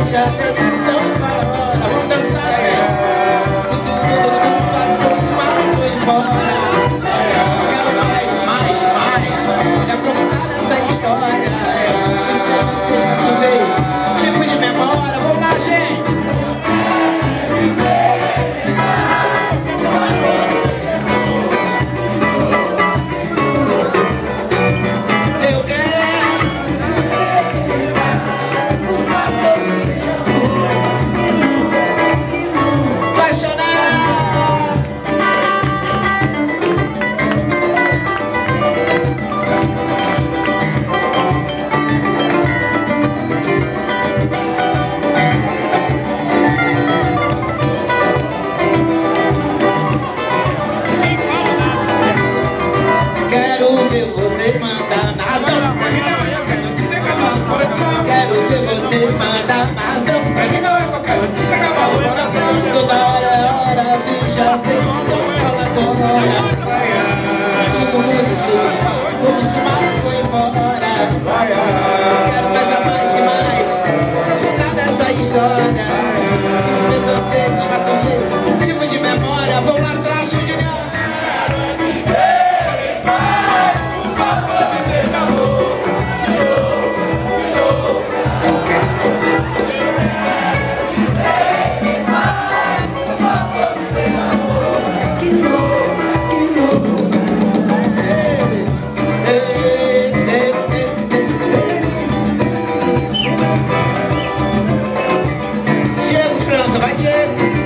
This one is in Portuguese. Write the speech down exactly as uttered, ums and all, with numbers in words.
ficha, atenção para hora. Vamos dançar, gente. Todo mundo sabe como se mata, foi embora. Quero mais, mais, mais. Me aprofundar nessa história. Tu veio, tipo de memória. Vamos lá, gente. Toda hora é hora, ficha, atenção, fala agora. Todo mundo sabe como se mata, foi embora. Quero mais a mais e mais, aprofundar nessa história. Eles pensam ser, nos matam ver, tipo de memória. Vão lá atrás, Julião. Quero viver em paz, por favor, me deixa amor. Diego França, vai Diego!